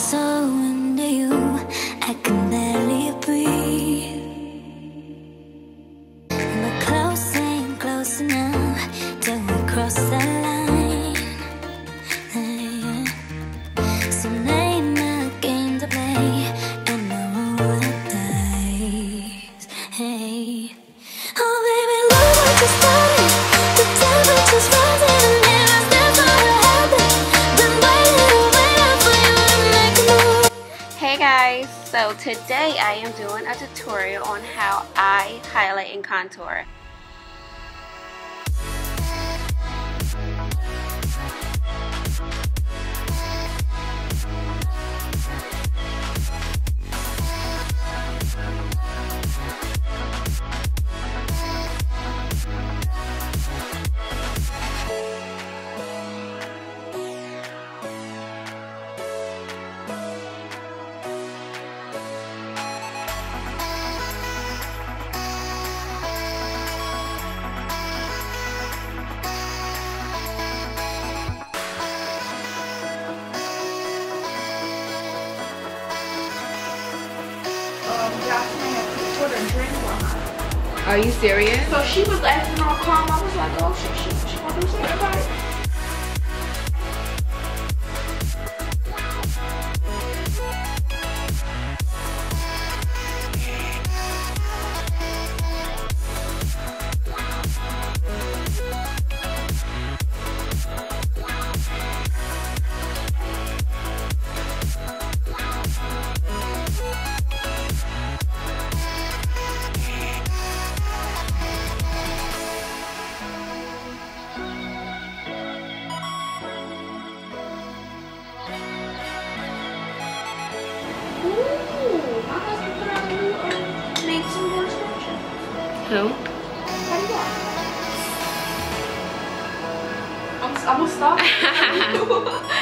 so into you, I can barely breathe. We're close, ain't close enough till we cross the line. So name a game to play, and I will roll the dice. Hey, oh baby, look what you started. The temperature's rising, and it's never happened. Been waiting for you to make a move. Hey guys, so today I am doing a tutorial on how I highlight and contour. Are you serious? So she was acting all calm. I was like, oh, she want to do something about it. Who? I'm gonna stop.